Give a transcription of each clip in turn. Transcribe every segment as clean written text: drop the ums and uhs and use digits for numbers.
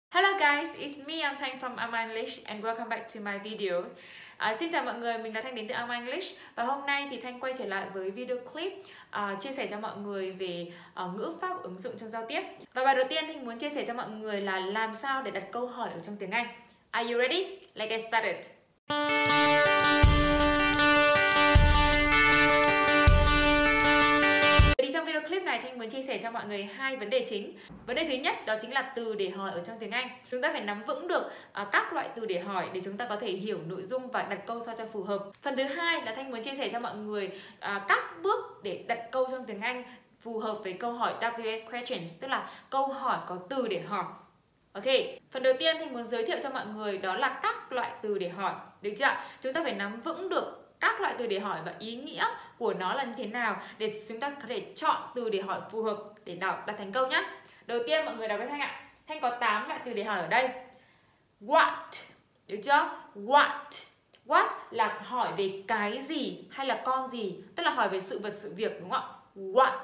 Hello guys, it's me, I'm Thanh from Ama English and welcome back to my video. Xin chào mọi người, mình là Thanh đến từ Ama English. Và hôm nay thì Thanh quay trở lại với video clip chia sẻ cho mọi người về ngữ pháp ứng dụng trong giao tiếp. Và bài đầu tiên Thanh muốn chia sẻ cho mọi người là làm sao để đặt câu hỏi ở trong tiếng Anh. Are you ready? Let's get started. Trong video clip này Thanh muốn chia sẻ cho mọi người hai vấn đề chính. Vấn đề thứ nhất đó chính là từ để hỏi ở trong tiếng Anh. Chúng ta phải nắm vững được các loại từ để hỏi để chúng ta có thể hiểu nội dung và đặt câu sao cho phù hợp. Phần thứ hai là Thanh muốn chia sẻ cho mọi người các bước để đặt câu trong tiếng Anh phù hợp với câu hỏi WH questions, tức là câu hỏi có từ để hỏi. Ok, phần đầu tiên Thanh muốn giới thiệu cho mọi người đó là các loại từ để hỏi. Được chưa? Chúng ta phải nắm vững được các loại từ để hỏi và ý nghĩa của nó là như thế nào để chúng ta có thể chọn từ để hỏi phù hợp để đặt thành câu nhé. Đầu tiên mọi người đọc với Thanh ạ. Thanh có 8 loại từ để hỏi ở đây. What, được chưa? What. What là hỏi về cái gì hay là con gì, tức là hỏi về sự vật sự việc, đúng không ạ? What.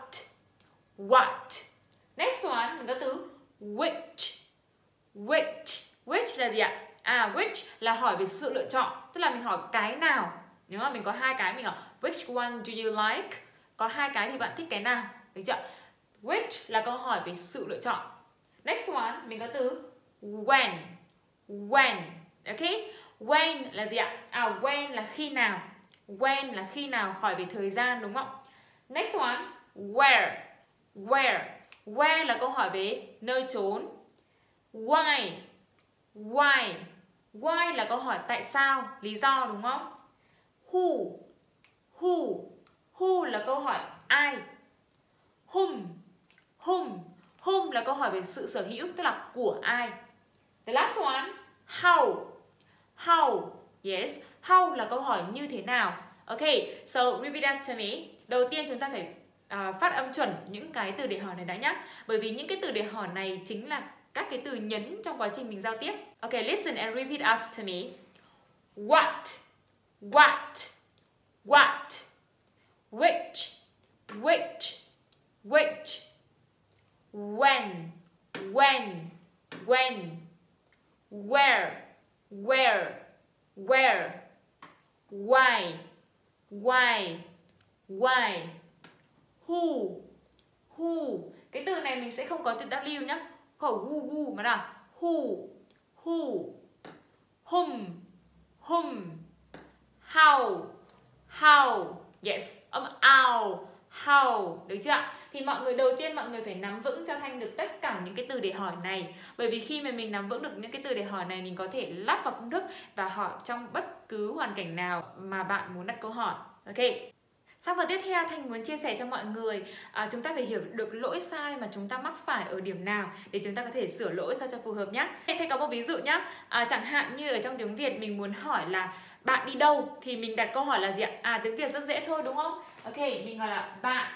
What. Next one mình có từ which. Which. Which là gì ạ? Which là hỏi về sự lựa chọn, tức là mình hỏi cái nào. Nếu mà mình có hai cái mình hỏi which one do you like? Có hai cái thì bạn thích cái nào? Được chưa? Which là câu hỏi về sự lựa chọn. Next one mình có từ when. When. Ok? When là gì ạ? When là khi nào. When là khi nào, hỏi về thời gian, đúng không? Next one where. Where. Where là câu hỏi về nơi chốn. Why. Why. Why là câu hỏi tại sao, lý do, đúng không? Who. Who. Who là câu hỏi ai. Whom. Whom. Whom là câu hỏi về sự sở hữu, tức là của ai. The last one, how. How. Yes, how là câu hỏi như thế nào. Ok, so repeat after me. Đầu tiên chúng ta phải phát âm chuẩn những cái từ để hỏi này đã nhé. Bởi vì những cái từ để hỏi này chính là các cái từ nhấn trong quá trình mình giao tiếp. Ok, listen and repeat after me. What. What. What. Which. Which. Which. When. When. When. Where. Where. Where. Why. Why. Why. Who. Who. Cái từ này mình sẽ không có từ W nhé. Khẩu gu mà nào. Who. Who. Whom. Whom. How. How. Yes, âm ao. How. Được chưa? Thì mọi người đầu tiên mọi người phải nắm vững cho Thanh được tất cả những cái từ để hỏi này. Bởi vì khi mà mình nắm vững được những cái từ để hỏi này, mình có thể lắp vào công thức và hỏi trong bất cứ hoàn cảnh nào mà bạn muốn đặt câu hỏi. Ok. Sau phần tiếp theo Thanh muốn chia sẻ cho mọi người chúng ta phải hiểu được lỗi sai mà chúng ta mắc phải ở điểm nào để chúng ta có thể sửa lỗi sao cho phù hợp nhé. Thanh có một ví dụ nhé. Chẳng hạn như ở trong tiếng Việt mình muốn hỏi là bạn đi đâu thì mình đặt câu hỏi là gì ạ? Tiếng Việt rất dễ thôi đúng không? Ok, mình hỏi là bạn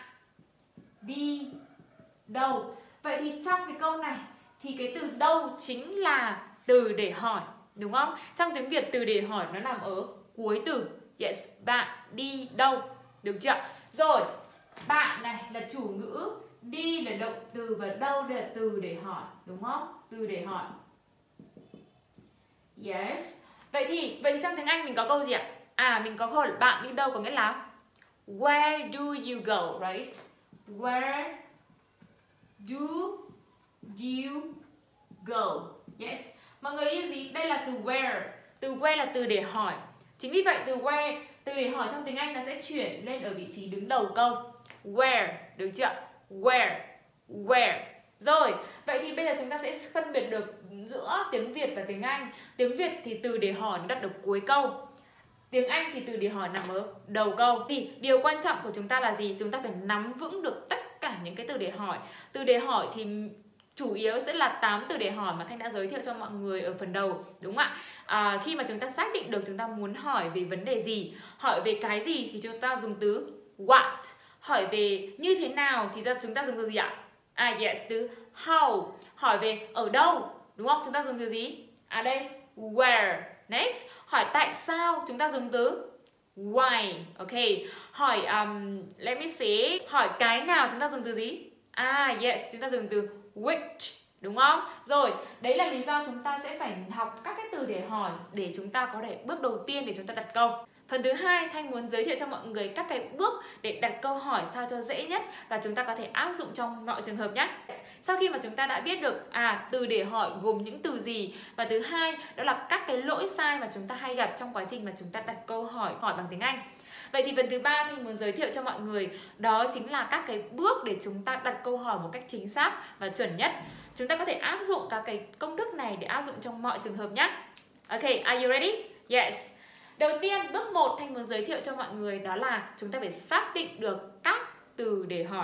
đi đâu. Vậy thì trong cái câu này thì cái từ đâu chính là từ để hỏi, đúng không? Trong tiếng Việt từ để hỏi nó nằm ở cuối từ. Yes, bạn đi đâu. Được chưa? Rồi, bạn này là chủ ngữ, đi là động từ và đâu là từ để hỏi, đúng không? Từ để hỏi. Yes. Vậy thì trong tiếng Anh mình có câu gì ạ? Mình có câu hỏi bạn đi đâu có nghĩa là where do you go, right? Where do you go? Yes. Mọi người yêu gì? Đây là từ where. Từ where là từ để hỏi. Chính vì vậy từ where, từ để hỏi trong tiếng Anh nó sẽ chuyển lên ở vị trí đứng đầu câu. Where, được chưa? Where. Where. Rồi, vậy thì bây giờ chúng ta sẽ phân biệt được giữa tiếng Việt và tiếng Anh. Tiếng Việt thì từ để hỏi nó đặt ở cuối câu. Tiếng Anh thì từ để hỏi nằm ở đầu câu. Thì điều quan trọng của chúng ta là gì? Chúng ta phải nắm vững được tất cả những cái từ để hỏi. Từ để hỏi thì chủ yếu sẽ là 8 từ để hỏi mà Thanh đã giới thiệu cho mọi người ở phần đầu, đúng không ạ? Khi mà chúng ta xác định được chúng ta muốn hỏi về vấn đề gì, hỏi về cái gì thì chúng ta dùng từ what. Hỏi về như thế nào thì chúng ta dùng từ gì ạ? Yes, từ how. Hỏi về ở đâu, đúng không? Chúng ta dùng từ gì? Đây, where. Next, hỏi tại sao chúng ta dùng từ why. Ok. Hỏi let me see. Hỏi cái nào chúng ta dùng từ gì? Yes, chúng ta dùng từ which. đúng không? Rồi, đấy là lý do chúng ta sẽ phải học các cái từ để hỏi để chúng ta có thể bước đầu tiên để chúng ta đặt câu. Phần thứ hai, Thanh muốn giới thiệu cho mọi người các cái bước để đặt câu hỏi sao cho dễ nhất và chúng ta có thể áp dụng trong mọi trường hợp nhé. Sau khi mà chúng ta đã biết được từ để hỏi gồm những từ gì, và thứ hai đó là các cái lỗi sai mà chúng ta hay gặp trong quá trình mà chúng ta đặt câu hỏi bằng tiếng Anh. Vậy thì phần thứ ba Thanh muốn giới thiệu cho mọi người đó chính là các cái bước để chúng ta đặt câu hỏi một cách chính xác và chuẩn nhất. Chúng ta có thể áp dụng các cái công thức này để áp dụng trong mọi trường hợp nhé. Ok, are you ready? Yes. Đầu tiên, bước 1 Thanh muốn giới thiệu cho mọi người đó là chúng ta phải xác định được các từ để hỏi.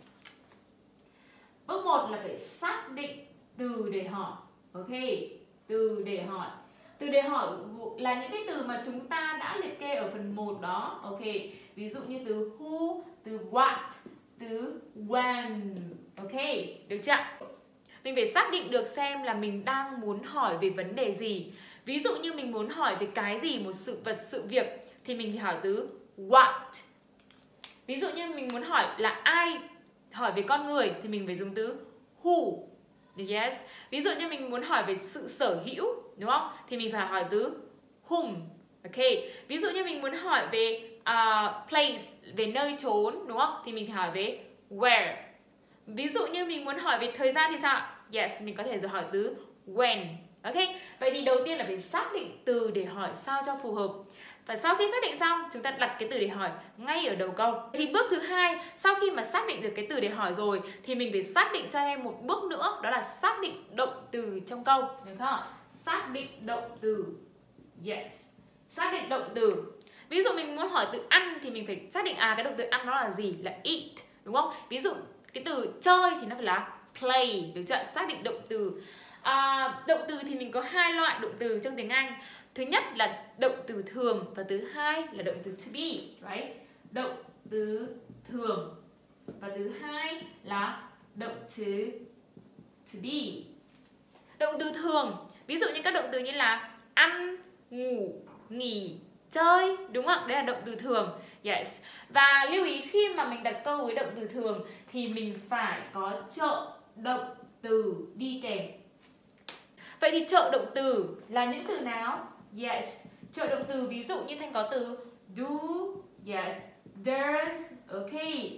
Bước 1 là phải xác định từ để hỏi. Ok, từ để hỏi. Từ để hỏi là những cái từ mà chúng ta đã liệt kê ở phần 1 đó. Ok, ví dụ như từ who, từ what, từ when. Ok, được chưa? Mình phải xác định được xem là mình đang muốn hỏi về vấn đề gì. Ví dụ như mình muốn hỏi về cái gì, một sự vật, sự việc thì mình phải hỏi từ what. Ví dụ như mình muốn hỏi là ai, hỏi về con người thì mình phải dùng từ who. Yes. Ví dụ như mình muốn hỏi về sự sở hữu, đúng không? Thì mình phải hỏi từ whom. Ok. Ví dụ như mình muốn hỏi về place, về nơi chốn, đúng không? Thì mình phải hỏi về where. Ví dụ như mình muốn hỏi về thời gian thì sao? Yes, mình có thể hỏi từ when. Ok, vậy thì đầu tiên là phải xác định từ để hỏi sao cho phù hợp. Và sau khi xác định xong, chúng ta đặt cái từ để hỏi ngay ở đầu câu. Thì bước thứ hai, sau khi mà xác định được cái từ để hỏi rồi thì mình phải xác định cho em một bước nữa, đó là xác định động từ trong câu, được không? Xác định động từ. Yes. Xác định động từ. Ví dụ mình muốn hỏi từ ăn thì mình phải xác định cái động từ ăn nó là gì, là eat, đúng không? Ví dụ cái từ chơi thì nó phải là play, được chưa? Xác định động từ. Động từ thì mình có hai loại động từ trong tiếng Anh. Thứ nhất là động từ thường và thứ hai là động từ to be, right? Động từ thường và thứ hai là động từ to be. Động từ thường, ví dụ như các động từ như là ăn, ngủ, nghỉ, chơi, đúng không? Đấy là động từ thường. Yes. Và lưu ý khi mà mình đặt câu với động từ thường thì mình phải có trợ động từ đi kèm. Vậy thì trợ động từ là những từ nào? Yes. Trợ động từ ví dụ như Thanh có từ do, yes, does, ok,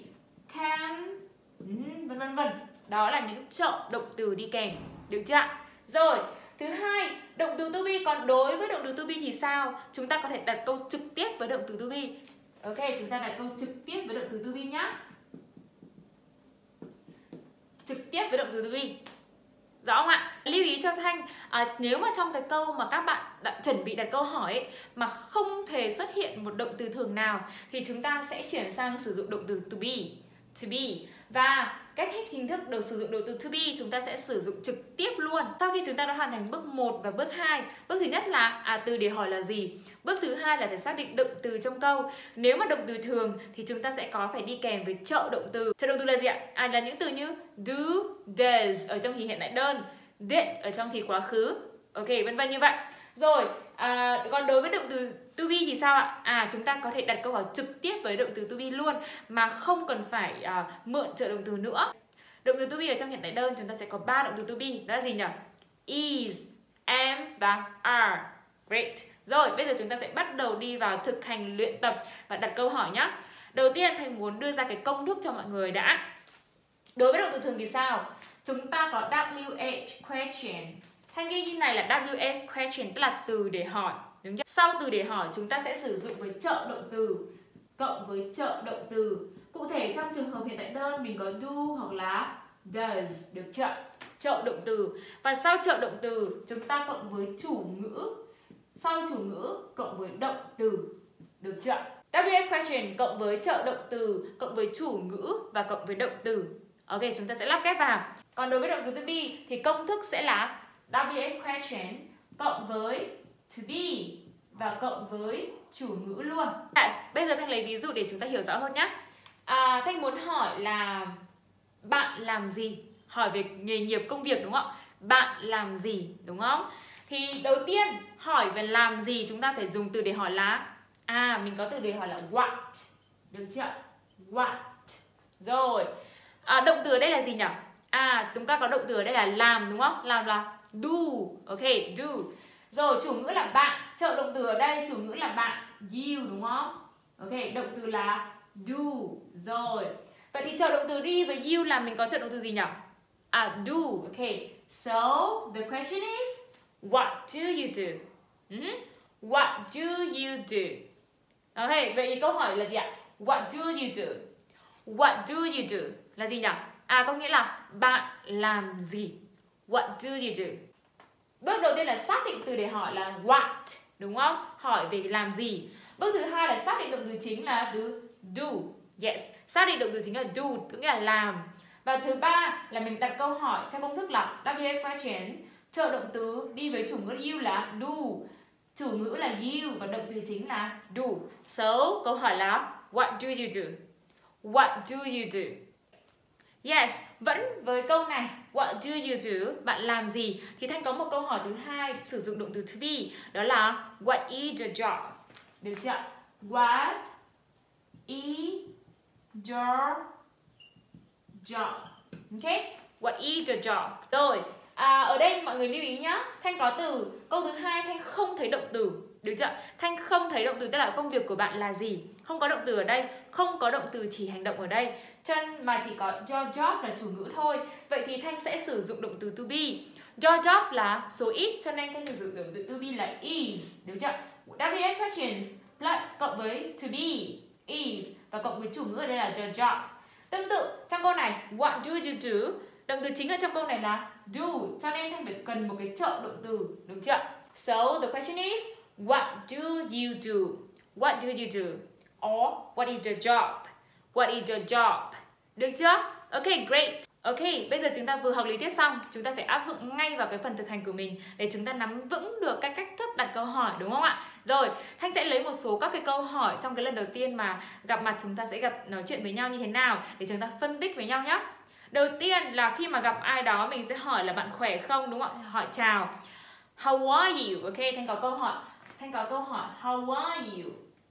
can, vân vân vân. Đó là những trợ động từ đi kèm, được chưa? Rồi, thứ hai, động từ to be. Còn đối với động từ to be thì sao? Chúng ta có thể đặt câu trực tiếp với động từ to be. Ok, chúng ta đặt câu trực tiếp với động từ to be nhá. Trực tiếp với động từ to be. Rõ không ạ? Lưu ý cho Thanh, nếu mà trong cái câu mà các bạn đã chuẩn bị đặt câu hỏi ấy, mà không thể xuất hiện một động từ thường nào thì chúng ta sẽ chuyển sang sử dụng động từ to be. To be. Và cách hình thức đầu sử dụng động từ to be chúng ta sẽ sử dụng trực tiếp luôn. Sau khi chúng ta đã hoàn thành bước 1 và bước 2, bước thứ nhất là từ để hỏi là gì. Bước thứ hai là phải xác định động từ trong câu. Nếu mà động từ thường thì chúng ta sẽ phải đi kèm với trợ động từ. Trợ động từ là gì ạ? Là những từ như do, does ở trong thì hiện tại đơn, did ở trong thì quá khứ. Ok, vân vân như vậy. Rồi, còn đối với động từ to be thì sao ạ? Chúng ta có thể đặt câu hỏi trực tiếp với động từ to be luôn mà không cần phải mượn trợ động từ nữa. Động từ to be ở trong hiện tại đơn chúng ta sẽ có 3 động từ to be, đó là gì nhỉ? Is, am và are. Great. Rồi, bây giờ chúng ta sẽ bắt đầu đi vào thực hành luyện tập và đặt câu hỏi nhé. Đầu tiên Thành muốn đưa ra cái công thức cho mọi người đã. Đối với động từ thường thì sao? Chúng ta có WH question. Thanh ghi như này là WH question, tức là từ để hỏi, đúng chưa? Sau từ để hỏi chúng ta sẽ sử dụng với trợ động từ cộng với trợ động từ. Cụ thể trong trường hợp hiện tại đơn mình có do hoặc là does, được chưa? Trợ động từ. Và sau trợ động từ chúng ta cộng với chủ ngữ. Sau chủ ngữ cộng với động từ, được chưa? WH question cộng với trợ động từ cộng với chủ ngữ và cộng với động từ. Ok, chúng ta sẽ lắp ghép vào. Còn đối với động từ to be thì công thức sẽ là WH question cộng với to be và cộng với chủ ngữ luôn. Yes. Bây giờ Thanh lấy ví dụ để chúng ta hiểu rõ hơn nhé. Thanh muốn hỏi là bạn làm gì? Hỏi về nghề nghiệp, công việc, đúng không? Bạn làm gì, đúng không? Thì đầu tiên hỏi về làm gì chúng ta phải dùng từ để hỏi là mình có từ để hỏi là what, được chưa? What. Rồi, động từ ở đây là gì nhỉ? Chúng ta có động từ ở đây là làm đúng không? Làm là do. Ok, do. Rồi chủ ngữ là bạn, trợ động từ ở đây chủ ngữ là bạn, you đúng không? Ok, động từ là do. Rồi. Vậy thì trợ động từ đi với you là mình có trợ động từ gì nhỉ? Do. Ok. So, the question is what do you do? What do you do? Ok, vậy thì câu hỏi là gì ạ? What do you do? What do you do? Là gì nhỉ? Có nghĩa là bạn làm gì? What do you do? Bước đầu tiên là xác định từ để hỏi là what, đúng không? Hỏi về làm gì. Bước thứ hai là xác định động từ chính là từ do. Yes, xác định động từ chính là do, tức là làm. Và thứ ba là mình đặt câu hỏi theo công thức là WH question. Trợ động từ đi với chủ ngữ you là do. Chủ ngữ là you và động từ chính là do. So, câu hỏi là what do you do? What do you do? Yes, vẫn với câu này what do you do? Bạn làm gì? Thì Thanh có một câu hỏi thứ hai sử dụng động từ to be, đó là what is your job? Được chưa? What is your job? Ok? What is your job? Rồi, ở đây mọi người lưu ý nhá. Thanh có từ, câu thứ hai Thanh không thấy động từ. Được chưa? Thanh không thấy động từ, tức là công việc của bạn là gì? Không có động từ ở đây, không có động từ chỉ hành động ở đây, mà chỉ có your job là chủ ngữ thôi. Vậy thì Thanh sẽ sử dụng động từ to be. Your job là số ít, cho nên Thanh sử dụng động từ to be là is. Được chưa? WH questions plus cộng với to be, is, và cộng với chủ ngữ ở đây là your job. Tương tự, trong câu này, what do you do? Động từ chính ở trong câu này là do, cho nên Thanh phải cần một cái trợ động từ. Được chưa? So, the question is, what do you do? What do you do? Or, what is your job? What is your job? Được chưa? Ok, great. Ok, bây giờ chúng ta vừa học lý thuyết xong, chúng ta phải áp dụng ngay vào cái phần thực hành của mình để chúng ta nắm vững được các cách thức đặt câu hỏi, đúng không ạ? Rồi, Thanh sẽ lấy một số các cái câu hỏi trong cái lần đầu tiên mà gặp mặt chúng ta sẽ nói chuyện với nhau như thế nào để chúng ta phân tích với nhau nhé. Đầu tiên là khi mà gặp ai đó mình sẽ hỏi là bạn khỏe không, đúng không ạ? Hỏi chào. How are you? Ok, Thanh có câu hỏi how are you?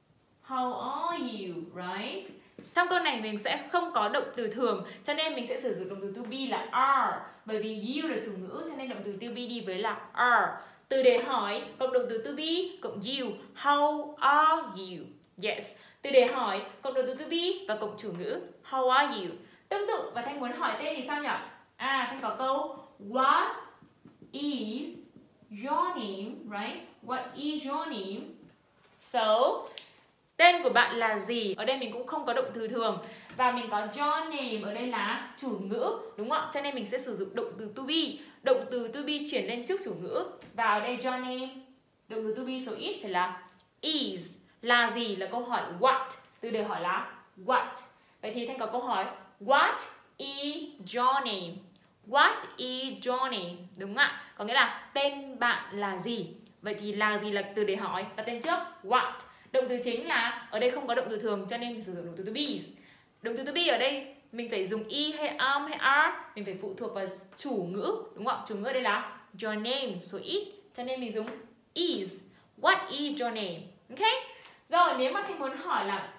How are you? Right? Trong câu này mình sẽ không có động từ thường, cho nên mình sẽ sử dụng động từ to be là are. Bởi vì you là chủ ngữ, cho nên động từ to be đi với là are. Từ để hỏi cộng động từ to be cộng you. How are you? Yes. Từ để hỏi cộng động từ to be và cộng chủ ngữ how are you. Tương tự, và Thanh muốn hỏi tên thì sao nhỉ? Thanh có câu what is your name? Right? What is your name? So, tên của bạn là gì? Ở đây mình cũng không có động từ thường. Và mình có your name ở đây là chủ ngữ, đúng không ạ? Cho nên mình sẽ sử dụng động từ to be. Động từ to be chuyển lên trước chủ ngữ. Và ở đây your name, động từ to be số ít phải là is. Là gì? Là câu hỏi what. Từ để hỏi là what. Vậy thì Thanh có câu hỏi what is your name? What is your name? Đúng không ạ? Có nghĩa là tên bạn là gì? Vậy thì là gì là từ để hỏi, đặt tên trước what. Động từ chính là ở đây không có động từ thường, cho nên mình sử dụng động từ to be. Động từ to be ở đây mình phải dùng y hay hay are, mình phải phụ thuộc vào chủ ngữ, đúng không ạ? Chủ ngữ ở đây là your name số ít, cho nên mình dùng is. What is your name? Ok? Rồi, nếu mà Thanh muốn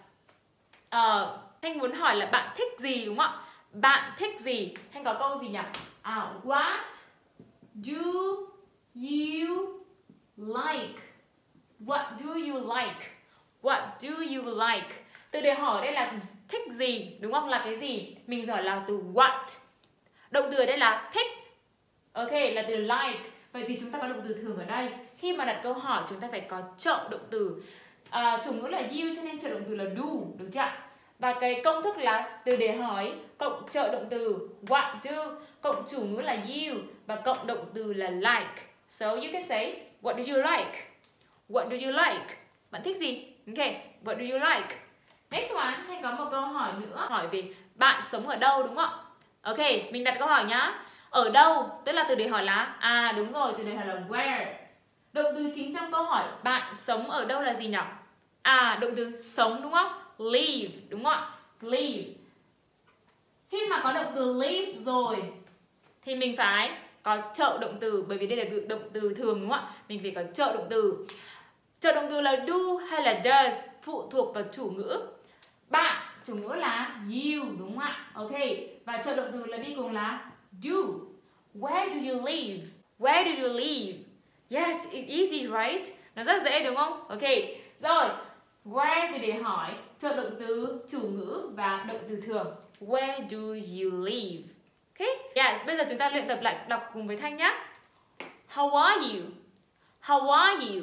hỏi là bạn thích gì, đúng không ạ? Bạn thích gì? Thanh có câu gì nhỉ? What do you like? What do you like? What do you like? Từ để hỏi đây là thích gì, đúng không? Là cái gì? Mình hỏi là từ what. Động từ ở đây là thích. Ok, là từ like. Vậy thì chúng ta có động từ thường ở đây. Khi mà đặt câu hỏi chúng ta phải có trợ động từ. Chủ ngữ là you cho nên trợ động từ là do, được chưa? Và cái công thức là từ để hỏi cộng trợ động từ what do cộng chủ ngữ là you và cộng động từ là like. So you can say what do you like? What do you like? Bạn thích gì? Ok, what do you like? Next one, Thanh có một câu hỏi nữa. Hỏi về bạn sống ở đâu, đúng không? Ok, mình đặt câu hỏi nhá. Ở đâu? Tức là từ để hỏi là đúng rồi, từ để hỏi là where. Động từ chính trong câu hỏi bạn sống ở đâu là gì nhỉ? Động từ sống, đúng không? Live, đúng không ạ? Live. Khi mà có động từ live rồi thì mình phải có trợ động từ, bởi vì đây là động từ thường, đúng không ạ? Mình phải có trợ động từ. Trợ động từ là do hay là does phụ thuộc vào chủ ngữ. Bạn, chủ ngữ là you, đúng không ạ? Ok. Và trợ động từ là đi cùng là Do. Where do you live? Where do you live? Yes, it's easy, right? Nó rất dễ đúng không? Ok. Rồi, where thì để hỏi, trợ động từ chủ ngữ và động từ thường. Where do you live? Ok. Yes, bây giờ chúng ta luyện tập lại đọc cùng với Thanh nhé. How are you? How are you?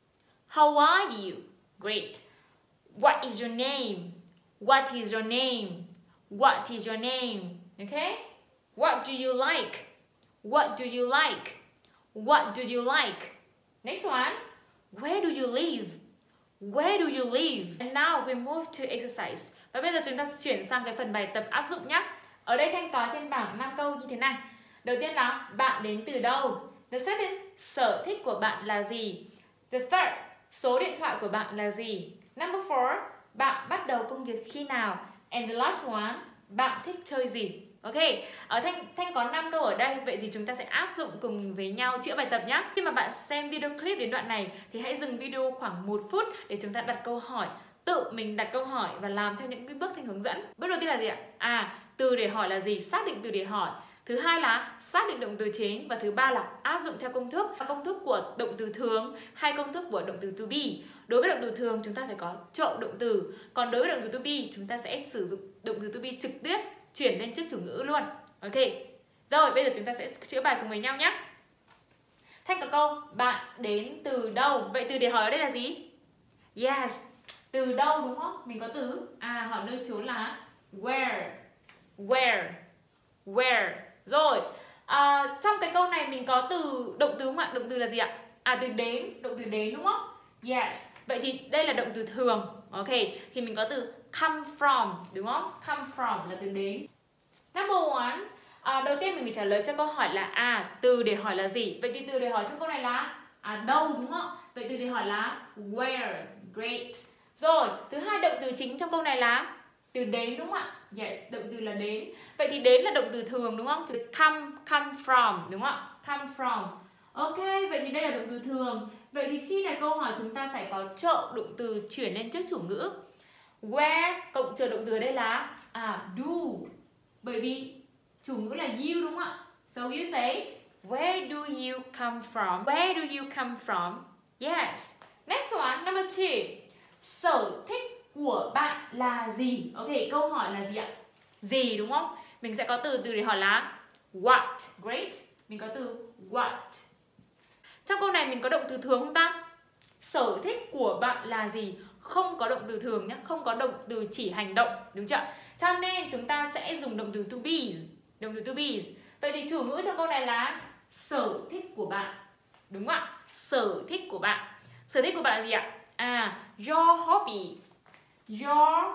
How are you? Great. What is your name? What is your name? What is your name? Okay? What do you like? What do you like? What do you like? Next one. Where do you live? Where do you live? And now we move to exercise. Và bây giờ chúng ta chuyển sang cái phần bài tập áp dụng nhé. Ở đây Thanh có trên bảng 5 câu như thế này. Đầu tiên là bạn đến từ đâu? The second, sở thích của bạn là gì? The third, số điện thoại của bạn là gì? Number 4, bạn bắt đầu công việc khi nào? And the last one, bạn thích chơi gì? Ok, ở Thanh có 5 câu ở đây. Vậy thì chúng ta sẽ áp dụng cùng với nhau chữa bài tập nhé. Khi mà bạn xem video clip đến đoạn này thì hãy dừng video khoảng 1 phút để chúng ta đặt câu hỏi. Tự mình đặt câu hỏi và làm theo những cái bước Thanh hướng dẫn. Bước đầu tiên là gì ạ? Từ để hỏi là gì? Xác định từ để hỏi. Thứ hai là xác định động từ chính. Và thứ ba là áp dụng theo công thức của động từ thường hay công thức của động từ to be. Đối với động từ thường chúng ta phải có trợ động từ. Còn đối với động từ to be chúng ta sẽ sử dụng động từ to be trực tiếp chuyển lên trước chủ ngữ luôn. Ok. Rồi bây giờ chúng ta sẽ chữa bài cùng với nhau nhé. Thanh có câu bạn đến từ đâu? Vậy từ để hỏi ở đây là gì? Yes. Từ đâu đúng không? Mình có từ hỏi nơi chốn là where. Where. Where. Rồi, trong cái câu này mình có từ động từ không ạ? Động từ là gì ạ? Từ đến, động từ đến đúng không? Yes. Vậy thì đây là động từ thường. Ok, thì mình có từ come from đúng không? Come from là từ đến. Number 1, đầu tiên mình phải trả lời cho câu hỏi là từ để hỏi là gì? Vậy thì từ để hỏi trong câu này là đâu đúng không? Vậy từ để hỏi là where. Great. Rồi, thứ hai động từ chính trong câu này là từ đến đúng không ạ? Yes, động từ là đến. Vậy thì đến là động từ thường đúng không? Từ come from đúng không ạ? Come from. Ok, vậy thì đây là động từ thường. Vậy thì khi đặt câu hỏi chúng ta phải có trợ động từ chuyển lên trước chủ ngữ. Where cộng trợ động từ ở đây là do. Bởi vì chủ ngữ là you đúng không ạ? So you say where do you come from? Where do you come from? Yes. Next one, number 2. Sở thích của bạn là gì? Ok, câu hỏi là gì ạ? Gì đúng không? Mình sẽ có từ để hỏi là what. Great. Mình có từ what. Trong câu này mình có động từ thường không ta? Sở thích của bạn là gì? Không có động từ thường nhé, không có động từ chỉ hành động, đúng chưa? Cho nên chúng ta sẽ dùng động từ to be. Động từ to be. Vậy thì chủ ngữ trong câu này là sở thích của bạn. Đúng không ạ? Sở thích của bạn. Sở thích của bạn là gì ạ? Your hobby. Your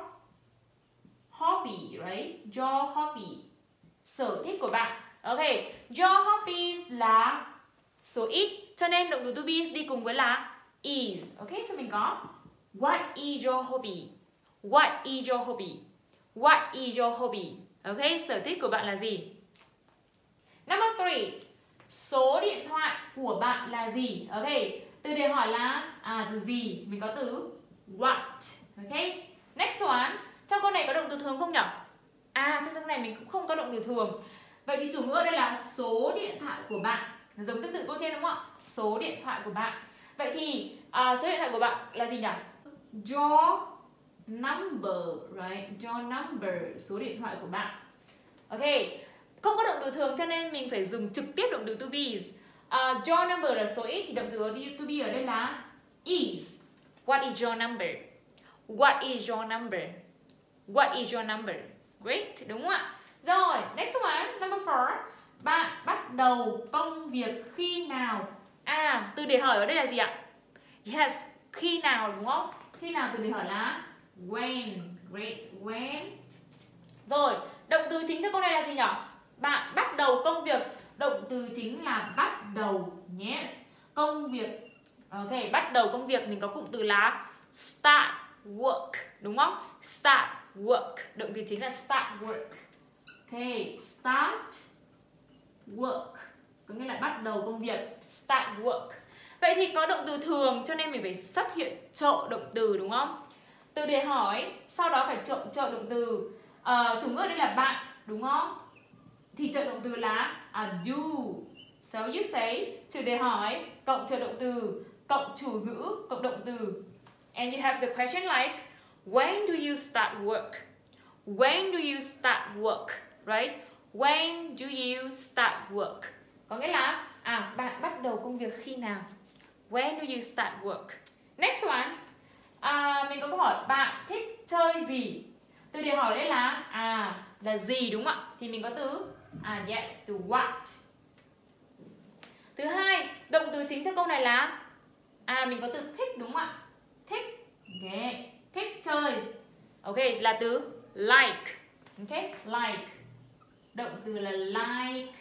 hobby, right? Your hobby. Sở thích của bạn. Ok, your hobbies là số ít, cho nên động từ to be đi cùng với là is. Ok, so mình có what is your hobby? What is your hobby? What is your hobby? Ok, sở thích của bạn là gì? Number 3. Số điện thoại của bạn là gì? Ok, từ để hỏi là từ gì? Mình có từ what. Ok, next one. Trong câu này có động từ thường không nhỉ? Trong câu này mình cũng không có động từ thường. Vậy thì chủ ngữ ở đây là số điện thoại của bạn. Giống tương tự câu trên đúng không ạ? Số điện thoại của bạn. Vậy thì số điện thoại của bạn là gì nhỉ? Your number, right? Your number, số điện thoại của bạn. Ok, không có động từ thường cho nên mình phải dùng trực tiếp động từ to be. Your number là số ít thì động từ to be ở đây là is. What is your number? What is your number? What is your number? Great, đúng không ạ? Rồi, next one, number 4. Bạn bắt đầu công việc khi nào? Từ để hỏi ở đây là gì ạ? Yes, khi nào đúng không? Khi nào từ để hỏi là when. Great, when. Rồi, động từ chính cho câu này là gì nhỉ? Bạn bắt đầu công việc. Động từ chính là bắt đầu. Yes, công việc. Ok, bắt đầu công việc mình có cụm từ là start work, đúng không? Start work. Động từ chính là start work. Ok, start work có nghĩa là bắt đầu công việc. Start work. Vậy thì có động từ thường cho nên mình phải xuất hiện trợ động từ đúng không? Từ để hỏi, sau đó phải trợ động từ. Chủ ngữ đây là bạn, đúng không? thì trợ động từ là do. So you say chủ đề hỏi cộng trợ động từ cộng chủ ngữ cộng động từ. And you have the question like when do you start work? When do you start work? Right? When do you start work? Có nghĩa là bạn bắt đầu công việc khi nào? When do you start work? Next one. Mình có câu hỏi bạn thích chơi gì? Từ đề hỏi đây là gì đúng không ạ? Thì mình có từ yes, từ what. Thứ hai, động từ chính cho câu này là mình có từ thích đúng không ạ? Thích. Okay. Thích chơi. Ok, là từ like. Ok, like. Động từ là like.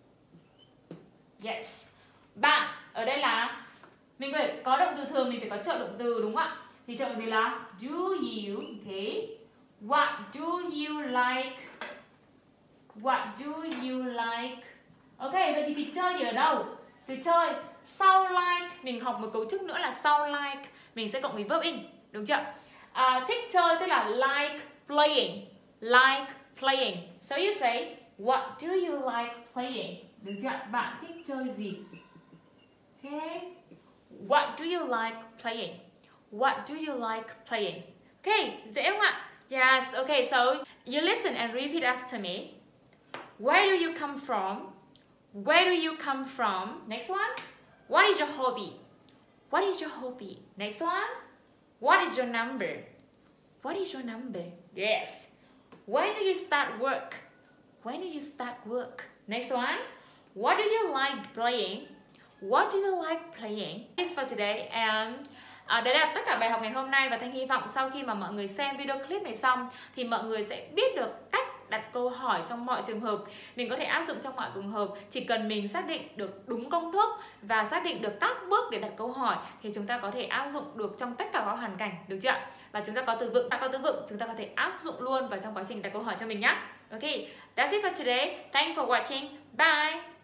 Yes. Bạn ở đây là mình phải có động từ thường, mình phải có trợ động từ đúng không ạ? Thì trợ động từ là do you. Okay. What do you like? What do you like? Ok, vậy thì chơi thì ở đâu? Từ chơi sau like mình học một cấu trúc nữa là sau like mình sẽ cộng với verb in, đúng chưa? Thích chơi tức là like playing. Like playing. So you say what do you like playing? Được chưa? Bạn thích chơi gì? Okay. What do you like playing? What do you like playing? Okay, dễ không ạ? Yes, okay, so you listen and repeat after me. Where do you come from? Where do you come from? Next one. What is your hobby? What is your hobby? Next one. What is your number? What is your number? Yes. When do you start work? When do you start work? Next one. What do you like playing? What do you like playing? This for today. And đấy là tất cả bài học ngày hôm nay, và Thanh hy vọng sau khi mà mọi người xem video clip này xong thì mọi người sẽ biết được cách đặt câu hỏi trong mọi trường hợp. Mình có thể áp dụng trong mọi trường hợp. Chỉ cần mình xác định được đúng công thức và xác định được các bước để đặt câu hỏi thì chúng ta có thể áp dụng được trong tất cả các hoàn cảnh, được chưa? Và chúng ta có từ vựng, chúng ta có thể áp dụng luôn vào trong quá trình đặt câu hỏi cho mình nhé. Ok, that's it for today. Thanks for watching. Bye.